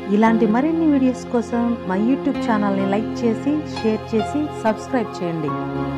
ఇలాంటి మరిన్ని వీడియోస్ కోసం మా యూట్యూబ్ ఛానల్ని లైక్ చేసి షేర్ చేసి సబ్స్క్రైబ్ చేయండి.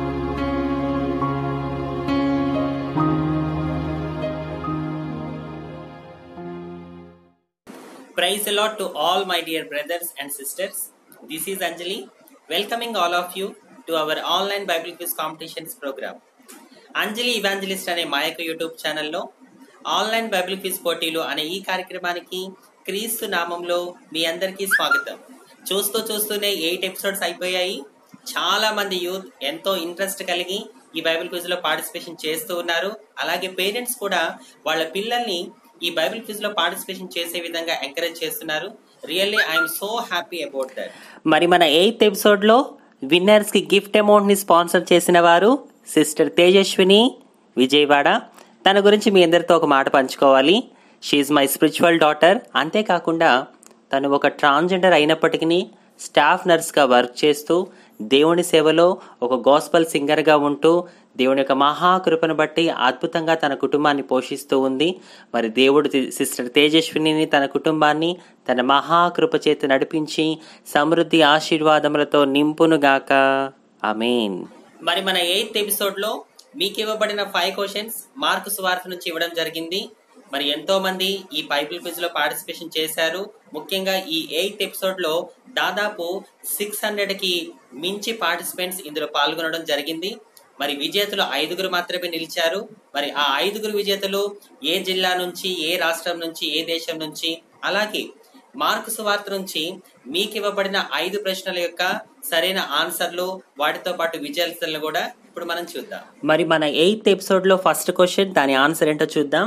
Praise the Lord to all my dear brothers and sisters. This is Anjali, welcoming all of you to our online Bible quiz competitions program. Anjali evangelist అనే మా యొక్క యూట్యూబ్ ఛానల్లో ఆన్లైన్ బైబిల్ క్విజ్ పోటీలు అనే ఈ కార్యక్రమానికి క్రీస్తు నామంలో మీ అందరికీ స్వాగతం. చూస్తూనే 8 ఎపిసోడ్స్ అయిపోయాయి. చాలా మంది యూత్ ఎంతో ఇంట్రెస్ట్ కలిగి ఈ బైబిల్ క్విజ్ లో పార్టిసిపేషన్ చేస్తూ ఉన్నారు. అలాగే పేరెంట్స్ కూడా వాళ్ళ పిల్లల్ని ఈ బైబిల్ క్విజ్ లో పార్టిసిపేషన్ చేసే విధంగా ఎంకరేజ్ చేస్తున్నారు. Really I'm so happy about that. మరి మన 8th ఎపిసోడ్ లో విన్నర్స్ కి గిఫ్ట్ అమౌంట్ ని స్పాన్సర్ చేసిన వారు సిస్టర్ తేజస్విని విజయవాడ. తన గురించి మీ అందరితో ఒక మాట పంచుకోవాలి. She my spiritual daughter. అంతేకాకుండా తను ఒక ట్రాన్స్జెండర్ అయినప్పటికీ స్టాఫ్ నర్స్గా వర్క్ చేస్తూ దేవుని సేవలో ఒక గాస్పల్ సింగర్గా ఉంటూ దేవుని యొక్క మహాకృపను బట్టి అద్భుతంగా తన కుటుంబాన్ని పోషిస్తూ ఉంది. మరి దేవుడు సిస్టర్ తేజస్విని తన కుటుంబాన్ని తన మహాకృప చేత నడిపించి సమృద్ధి ఆశీర్వాదములతో నింపునుగాక. ఆమేన్. మరి మన 8th ఎపిసోడ్లో మీకు ఇవ్వబడిన 5 క్వశ్చన్స్ మార్కు సువార్త నుంచి ఇవ్వడం జరిగింది. మరి ఎంతో మంది ఈ బైబిల్ క్విజ్ లో పార్టిసిపేషన్ చేశారు. ముఖ్యంగా ఈ 8th ఎపిసోడ్ లో దాదాపు 600 కి మించి పార్టిసిపెంట్స్ ఇందులో పాల్గొనడం జరిగింది. మరి విజేతలు 5 మాత్రమే నిలిచారు. మరి ఆ 5 విజేతలు ఏ జిల్లా నుంచి, ఏ రాష్ట్రం నుంచి, ఏ దేశం నుంచి, అలాగే మార్కు సువార్త నుంచి మీకు ఇవ్వబడిన 5 ప్రశ్నల యొక్క సరైన ఆన్సర్లు, వాటితో పాటు విజేతలను కూడా ఇప్పుడు మనం చూద్దాం. మరి మన 8th ఎపిసోడ్ లో ఫస్ట్ క్వశ్చన్, దాని ఆన్సర్ ఏంటో చూద్దాం.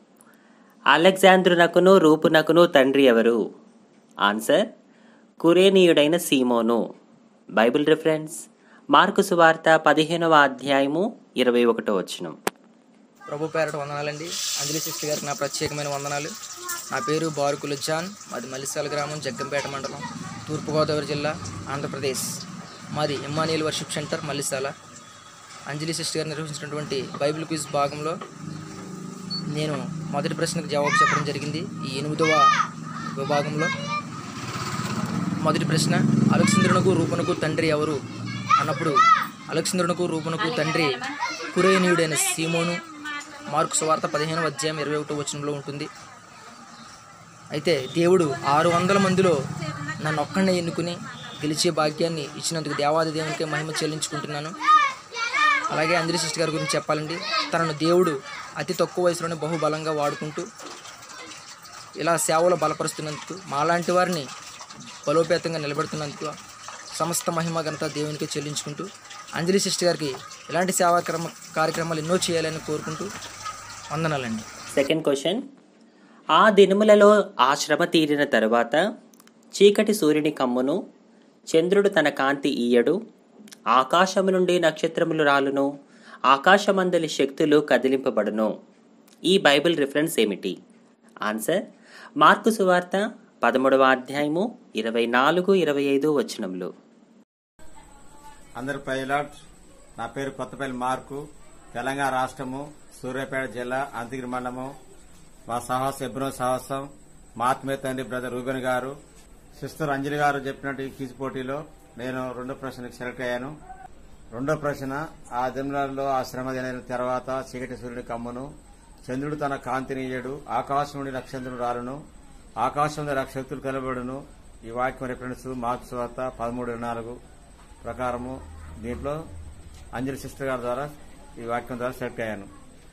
అలెగ్జాంద్రునకును రూపునకును తండ్రి ఎవరు? ఆన్సర్ కురేనీయుడైన సీమోను. బైబిల్ రిఫరెన్స్ మార్కు సువార్త 15వ అధ్యాయము 21వ వచనం. ప్రభు పేరట వందనాలండి. అంజలి సిస్టర్ గారికి నా ప్రత్యేకమైన వందనాలు. నా పేరు బారుకులు జాన్. మాది మల్లిసాల గ్రామం, జగ్గంపేట మండలం, తూర్పుగోదావరి జిల్లా, ఆంధ్రప్రదేశ్. మాది Emmanuel worship centre Mallisala. Anjali sister గారు నిర్వహించినటువంటి బైబిల్ క్విజ్ భాగంలో నేను మొదటి ప్రశ్నకు జవాబు చెప్పడం జరిగింది. ఈ 8వ విభాగంలో మొదటి ప్రశ్న, అలెగ్జాంద్రునకు రూపునకు తండ్రి ఎవరు అన్నప్పుడు అలెగ్జాంద్రునకు రూపునకు తండ్రి కురేనీయుడైన సీమోను. మార్కు సువార్త 15వ అధ్యాయం 21వ వచనంలో ఉంటుంది. అయితే దేవుడు 600 మందిలో నన్ను ఒక్కడినే ఎన్నుకుని గెలిచే భాగ్యాన్ని ఇచ్చినందుకు దేవాది దేవునికే మహిమ చెల్లించుకుంటున్నాను. అలాగే అంజలి సిస్టర్ గారి గురించి చెప్పాలండి. తనను దేవుడు అతి తక్కువ వయసులోనే బహుబలంగా వాడుకుంటూ ఇలా సేవలో బలపరుస్తున్నందుకు, మాలాంటి వారిని బలోపేతంగా నిలబెడుతున్నందుకు సమస్త మహిమ ఘనత దేవునికి చెల్లించుకుంటూ అంజలి సిస్టర్ గారికి ఇలాంటి సేవా కార్యక్రమాలు ఎన్నో చేయాలని కోరుకుంటూ వందనాలండి. సెకండ్ క్వశ్చన్, ఆ దినములలో ఆ శ్రమ తీరిన తరువాత చీకటి సూర్యుని కమ్మును, చంద్రుడు తన కాంతి ఈయడు, ఆకాశము నుండి నక్షత్రములు రాలును, ఆకాశమందలి శక్తులు కదిలింపబడును. ఈ బైబిల్ రిఫరెన్స్ ఏమిటి? ఆన్సర్ మార్కు సువార్త 13వ అధ్యాయము 24-25 వచనములు. అందరు ప్రైలాట్. నా పేరు కొత్తపల్లి మార్కు, తెలంగాణ రాష్ట్రము, సూర్యాపేట జిల్లా, అంతగిరి మండలము. మా సాహసం ఎబ్రో సాహసం, మా ఆత్మీయ తండ్రి బ్రదర్ రూబెన్ గారు, సిస్టర్ అంజలి గారు చెప్పినట్టు ఈ క్విజ్ పోటీలో నేను 2వ ప్రశ్నకు సెలెక్ట్ అయ్యాను. 2వ ప్రశ్న, ఆ దినాలలో ఆ శ్రమ దిన తర్వాత చీకటి సూర్యుని కమ్మును, చంద్రుడు తన కాంతినీయడు, ఆకాశం నుండి నక్షత్రుడు రాలును, ఆకాశం నుండి శక్తులు కలబడును. ఈ వాక్యం రిఫరెన్స్ మార్కు సువార్త 13:4 ప్రకారము. దీంట్లో అంజలి సిస్టర్ గారి ద్వారా ఈ వాక్యం ద్వారా సెలెక్ట్ అయ్యాను.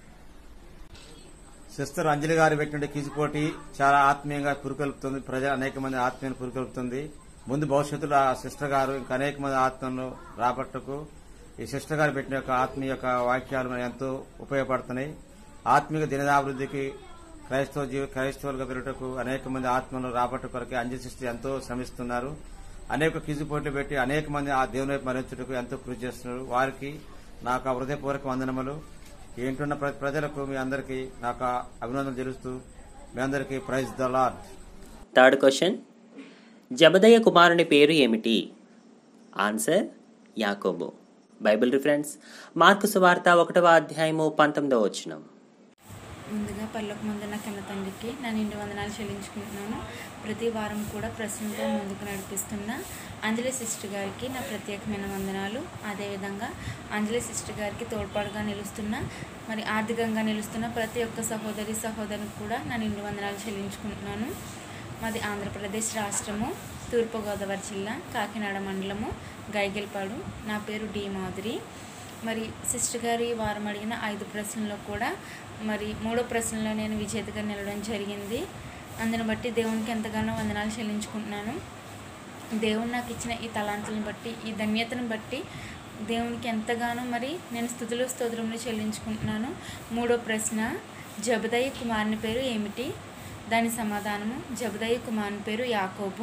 సిస్టర్ అంజలి గారు పెట్టిన క్విజ్ పోటీ చాలా ఆత్మీయంగా పురుకొల్పుతుంది. అనేక మంది ఆత్మీయను పురుకొల్పుతుంది. ముందు భవిష్యత్తులో ఆ సిస్టర్ గారు ఇంకా అనేక మంది ఆత్మను రాబట్టకు ఈ సిస్టర్ గారు పెట్టిన యొక్క ఆత్మీయ యొక్క వాక్యాలు ఎంతో ఉపయోగపడుతున్నాయి. ఆత్మీయ దినదాభివృద్ధికి క్రైస్తవులుగా పెరుగుటకు అనేక మంది ఆత్మను రాబట్టు కొరకు అంజలి సిస్టర్ ఎంతో శ్రమిస్తున్నారు. అనేక క్విజ్ పోటీలు పెట్టి అనేక మంది ఆ దేవుని వైపు మరించుటకు ఎంతో కృషి చేస్తున్నారు. వారికి నాకు హృదయపూర్వక వందనములు. ఏంటున్న ప్రజలకు మీ అందరికీ నాకు అభినందనలు తెలుస్తూ మీ అందరికీ praise the lord. Third question, జబదయ్య కుమారుని పేరు ఏమిటి? ఆన్సర్ యాకోబు. బైబిల్ రిఫరెన్స్ మార్కు సువార్త 1వ అధ్యాయము 19వ వచనం. ముందుగా పరలోకమందున్న కన్న తండ్రికి నా నిండు వందనాలు చెల్లించుకుంటున్నాను. ప్రతి వారం కూడా ప్రశ్నలతో ముందుకు నడిపిస్తున్న అంజలి సిస్టర్ గారికి నా ప్రత్యేకమైన వందనాలు. అదేవిధంగా అంజలి సిస్టర్ గారికి తోడ్పాటుగా నిలుస్తున్న మరి ఆర్థికంగా నిలుస్తున్న ప్రతి ఒక్క సహోదరికి కూడా నా నిండు వందనాలు చెల్లించుకుంటున్నాను. మాది ఆంధ్రప్రదేశ్ రాష్ట్రము, తూర్పుగోదావరి జిల్లా, కాకినాడ మండలము, గైగెల్పాడు. నా పేరు డి మాధురి. మరి సిస్టర్ గారు ఈ వారం అడిగిన 5 ప్రశ్నల్లో కూడా మరి 3వ ప్రశ్నలో నేను విజేతగా నిలవడం జరిగింది. అందుని బట్టి దేవునికి ఎంతగానో వందనాలు చెల్లించుకుంటున్నాను. దేవుడు నాకు ఇచ్చిన ఈ తలాంతులను బట్టి, ఈ ధన్యతను బట్టి దేవునికి ఎంతగానో మరి నేను స్తుతులు స్తోత్రములు చెల్లించుకుంటున్నాను. 3వ ప్రశ్న, జబదయి కుమారుని పేరు ఏమిటి? దాని సమాధానము, జబదయి కుమారుని పేరు యాకోబు.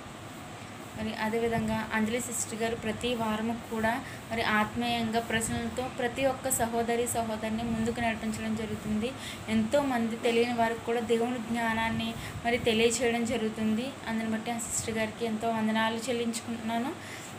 మరి అదేవిధంగా అంజలి సిస్టర్ గారు ప్రతి వారము కూడా మరి ఆత్మీయంగా ప్రశ్నలతో ప్రతి ఒక్క సహోదరిని ముందుకు నడిపించడం జరుగుతుంది. ఎంతోమంది తెలియని వారికి కూడా దేవుని జ్ఞానాన్ని మరి తెలియచేయడం జరుగుతుంది. అందుని బట్టి ఆ సిస్టర్ గారికి ఎంతో వందనాలు చెల్లించుకుంటున్నాను.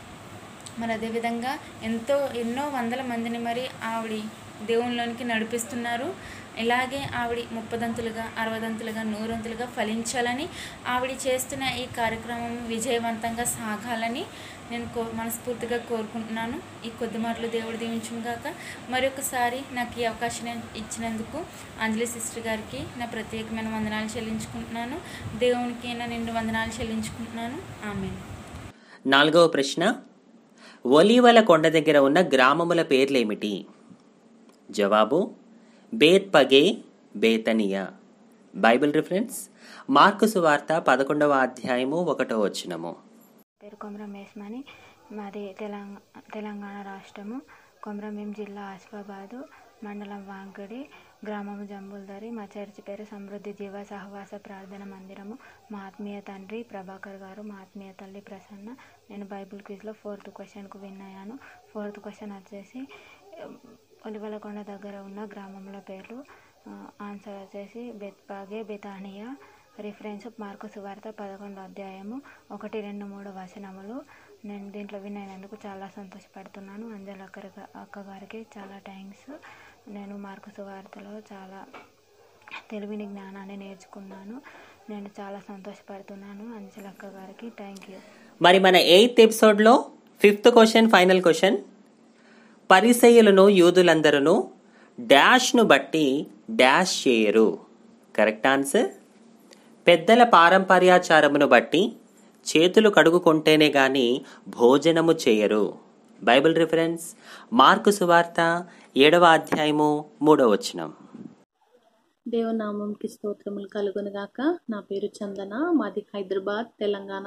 మరి అదేవిధంగా ఎన్నో వందల మందిని మరి ఆవిడ దేవునిలోనికి నడిపిస్తున్నారు. ఇలాగే ఆవిడ 30దంతులుగా 60దంతులుగా 100దంతులుగా ఫలించాలని, ఆవిడ చేస్తున్న ఈ కార్యక్రమం విజయవంతంగా సాగాలని నేను మనస్ఫూర్తిగా కోరుకుంటున్నాను. ఈ కొద్ది మాటలు దేవుడు దీవించును గాక. మరొకసారి నాకు ఈ అవకాశం ఇచ్చినందుకు అంజలి సిస్టర్ గారికి నా ప్రత్యేకమైన వందనాలు చెల్లించుకుంటున్నాను. దేవునికి నా నిండు వందనాలు చెల్లించుకుంటున్నాను. ఆమేన్. 4వ ప్రశ్న, ఒలీవల కొండ దగ్గర ఉన్న గ్రామముల పేర్లేమిటి? జవాబు, బేత్పగే, బేతనియా. బైబిల్ రిఫరెన్స్, మార్కు సువార్త 11వ అధ్యాయము 1వ వచనము. పేరు కొమరం మేస్మని, మాది తెలంగాణ రాష్ట్రము, కొమరంభీం జిల్లా, ఆసిఫాబాదు మండలం, వాంకడి గ్రామము, జంబుల్దరి. మా చర్చి పేరు సమృద్ధి జీవ సహవాస ప్రార్థన మందిరము. మా ఆత్మీయ తండ్రి ప్రభాకర్ గారు, మా ఆత్మీయ తల్లి ప్రసన్న. నేను బైబిల్ క్విజ్లో 4th క్వశ్చన్కు విన్ అయ్యాను. 4th క్వశ్చన్ వచ్చేసి ఒలివలకొండ దగ్గర ఉన్న గ్రామముల పేర్లు. ఆన్సర్ వచ్చేసి బెత్పాగే, బెతానియా. రిఫరెన్స్ మార్కు సువార్త 11వ అధ్యాయము 1, 2, 3 వచనములు. నేను దీంట్లో విన్ అయినందుకు చాలా సంతోషపడుతున్నాను. అంజలి అక్క గారికి చాలా థ్యాంక్స్. నేను మార్కు సువార్తలో చాలా తెలివిని, జ్ఞానాన్ని నేర్చుకున్నాను. నేను చాలా సంతోషపడుతున్నాను. అంజలి అక్క గారికి థ్యాంక్ యూ. మరి మన 8th ఎపిసోడ్లో 5th క్వశ్చన్, ఫైనల్ క్వశ్చన్, పరిసయ్యులను యూదులందరూ డాష్ను బట్టి డాష్ చేయరు. కరెక్ట్ ఆన్సర్, పెద్దల పారంపర్యాచారమును బట్టి చేతులు కడుగుకుంటేనే గాని భోజనము చేయరు. బైబిల్ రిఫరెన్స్, మార్కు సువార్త 7వ అధ్యాయము 3వ వచనం. దేవనామంకి స్తోత్రములు కలుగునుగాక. నా పేరు చందన, మాది హైదరాబాద్, తెలంగాణ.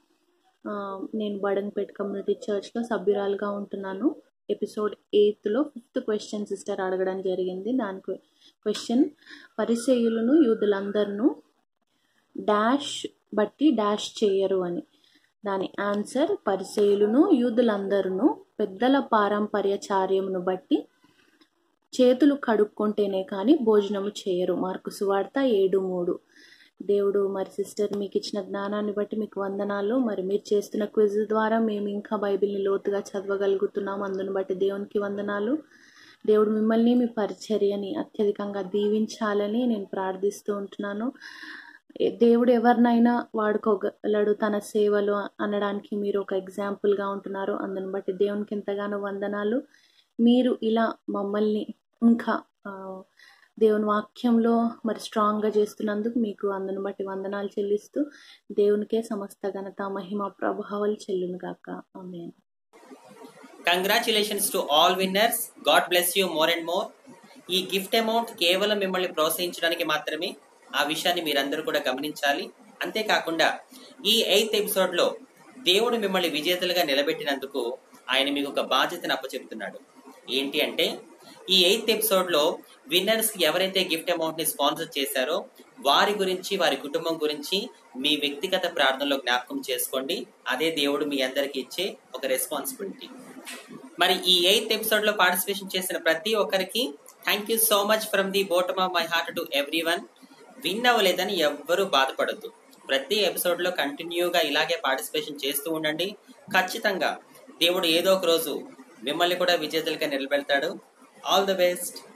నేను బడంగపేట కమ్యూనిటీ చర్చ్లో సభ్యురాలుగా ఉంటున్నాను. ఎపిసోడ్ 8లో 5th క్వశ్చన్ సిస్టర్ అడగడం జరిగింది. దాని క్వశ్చన్, పరిసయ్యులను యూదులందరూ డాష్ బట్టి డాష్ చేయరు అని. దాని ఆన్సర్, పరిసయ్యులను యూదులందరూ పెద్దల పారంపర్యచార్యమును బట్టి చేతులు కడుక్కుంటేనే కానీ భోజనము చేయరు. మార్కు సువార్త 7:3. దేవుడు మరి సిస్టర్ మీకు ఇచ్చిన జ్ఞానాన్ని బట్టి మీకు వందనాలు. మరి మీరు చేస్తున్న క్విజ్ ద్వారా మేము ఇంకా బైబిల్ని లోతుగా చదవగలుగుతున్నాం. అందుని బట్టి దేవునికి వందనాలు. దేవుడు మిమ్మల్ని, మీ పరిచర్యని అత్యధికంగా దీవించాలని నేను ప్రార్థిస్తూ ఉంటున్నాను. దేవుడు ఎవరినైనా వాడుకోగలడు తన సేవలు అనడానికి మీరు ఒక ఎగ్జాంపుల్గా ఉంటున్నారు. అందుని బట్టి దేవునికి ఎంతగానో వందనాలు. మీరు ఇలా మమ్మల్ని ఇంకా దేవుని వాక్యంలో మరి స్ట్రాంగ్గా చేస్తున్నందుకు మీకు అందుని బట్టి వందనాలు చెల్లిస్తూ దేవునికే సమస్త ఘనత, మహిమ, ప్రభావాలు చెల్లును గాక. Amen. Congratulations to all winners. God bless you more and more. ఈ గిఫ్ట్ అమౌంట్ కేవలం మిమ్మల్ని ప్రోత్సహించడానికి మాత్రమే. ఆ విషయాన్ని మీరందరూ కూడా గమనించాలి. అంతేకాకుండా ఈ 8th ఎపిసోడ్లో దేవుడు మిమ్మల్ని విజేతలుగా నిలబెట్టినందుకు ఆయన మీకు ఒక బాధ్యతను అప్పచెప్తున్నాడు. ఏంటి అంటే, ఈ 8th ఎపిసోడ్లో విన్నర్స్కి ఎవరైతే గిఫ్ట్ అమౌంట్ని స్పాన్సర్ చేశారో వారి గురించి, వారి కుటుంబం గురించి మీ వ్యక్తిగత ప్రార్థనలో జ్ఞాపకం చేసుకోండి. అదే దేవుడు మీ అందరికీ ఇచ్చే ఒక రెస్పాన్సిబిలిటీ. మరి ఈ 8th ఎపిసోడ్లో పార్టిసిపేషన్ చేసిన ప్రతి ఒక్కరికి thank you so much from the bottom of my heart to everyone. Win అవ్వలేదని ఎవ్వరూ బాధపడద్దు. ప్రతి ఎపిసోడ్లో కంటిన్యూగా ఇలాగే పార్టిసిపేషన్ చేస్తూ ఉండండి. ఖచ్చితంగా దేవుడు ఏదో ఒక రోజు మిమ్మల్ని కూడా విజేతలుగా నిలబెడతాడు. All the best.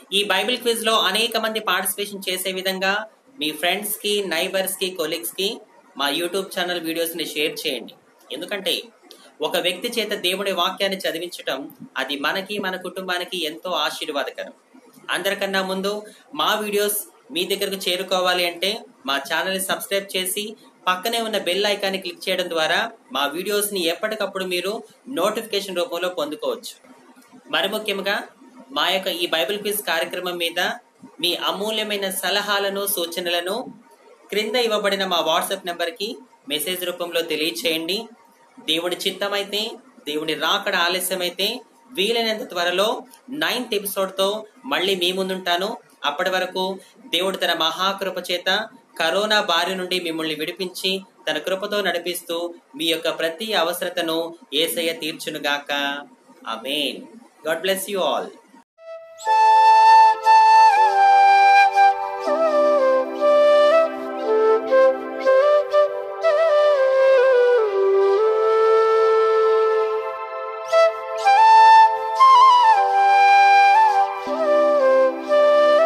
ఈ బైబిల్ క్విజ్ లో అనేక మంది పార్టిసిపేషన్ చేసే విధంగా మీ ఫ్రెండ్స్ కి, నైబర్స్ కి, కొలీగ్స్ కి మా యూట్యూబ్ ఛానల్ వీడియోస్ ని షేర్ చేయండి. ఎందుకంటే ఒక వ్యక్తి చేత దేవుడి వాక్యాన్ని చదివించటం అది మనకి, మన కుటుంబానికి ఎంతో ఆశీర్వాదకరం. అందరికన్నా ముందు మా వీడియోస్ మీ దగ్గరకు చేరుకోవాలి అంటే మా ఛానల్ ని సబ్స్క్రైబ్ చేసి పక్కనే ఉన్న బెల్ ఐకాన్ని క్లిక్ చేయడం ద్వారా మా వీడియోస్ ని ఎప్పటికప్పుడు మీరు నోటిఫికేషన్ రూపంలో పొందుకోవచ్చు. మరి ముఖ్యంగా మా యొక్క ఈ బైబిల్ క్విజ్ కార్యక్రమం మీద మీ అమూల్యమైన సలహాలను, సూచనలను క్రింద ఇవ్వబడిన మా వాట్సాప్ నెంబర్ కి మెసేజ్ రూపంలో తెలియచేయండి. దేవుడి చిత్తమైతే, దేవుడి రాకడ ఆలస్యమైతే వీలైనంత త్వరలో 9th ఎపిసోడ్ తో మళ్ళీ మీ ముందుంటాను. అప్పటి వరకు దేవుడు తన మహాకృప చేత కరోనా బారి నుండి మిమ్మల్ని విడిపించి తన కృపతో నడిపిస్తూ మీ యొక్క ప్రతి అవసరతను యేసయ్య తీర్చునుగాక. Amen. God bless you all.